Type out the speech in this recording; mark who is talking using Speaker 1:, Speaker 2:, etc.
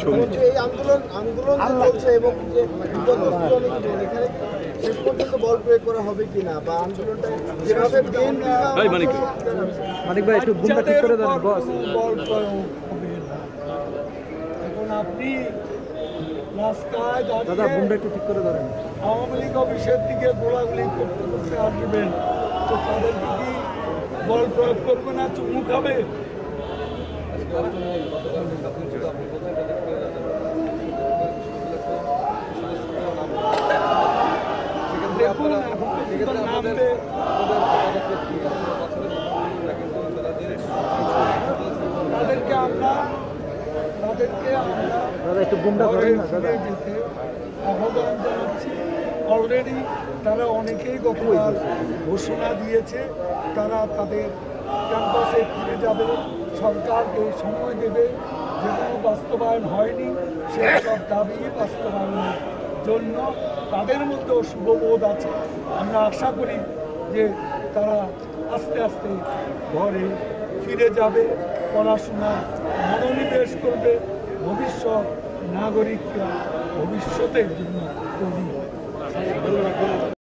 Speaker 1: এই আন্দোলন চলছে এবং যে এখানে শেষ পর্যন্ত বল প্রয়োগ করা হবে কিনা বা আন্দোলনটা যেভাবে
Speaker 2: মানিক ভাই একটু বুমটা ঠিক করে দেন বস।
Speaker 3: বল প্রয়োগ হবে না। এখন আপনি রাস্তায়
Speaker 2: দাদা বুমটা একটু ঠিক করে ধরেন।
Speaker 3: আওয়ামী লীগ অফিসের দিকে গোলাগুলি করতে করতে আসবেন, তো তাদেরকে কি বল প্রয়োগ করবে না, চুমু খাবে? দেখুন এখন তো নামবে, তাদেরকে আমরা
Speaker 2: দাদা একটু বুমটা ধরেন না দাদা।
Speaker 3: যেতে আহ্বান জানাচ্ছি। অলরেডি তারা অনেকেই গতকাল ঘোষণা দিয়েছে তারা তাদের ক্যাম্পাসে ফিরে যাবে, সরকারকে সময় দেবে, যেগুলো বাস্তবায়ন হয়নি সেই সব দাবি বাস্তবায়নের জন্য তাদের মধ্যেও শুভবোধ আছে। আমরা আশা করি যে তারা আস্তে আস্তে ঘরে ফিরে যাবে, পড়াশোনা মনোনিবেশ করবে, ভবিষ্যৎ নাগরিকরা ভবিষ্যতের জন্য তৈরি হবে।